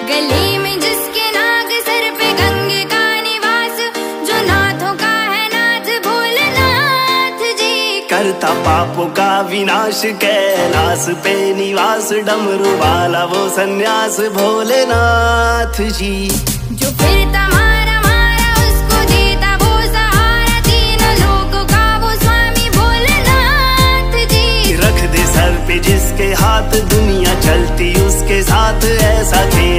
गली में जिसके नाग, सर पे गंगे का निवास, जो नाथों का है नाथ भोलेनाथ जी। करता पापों का विनाश, कैलाश पे निवास, डमरू वाला वो सन्यास भोलेनाथ जी। जो फिरता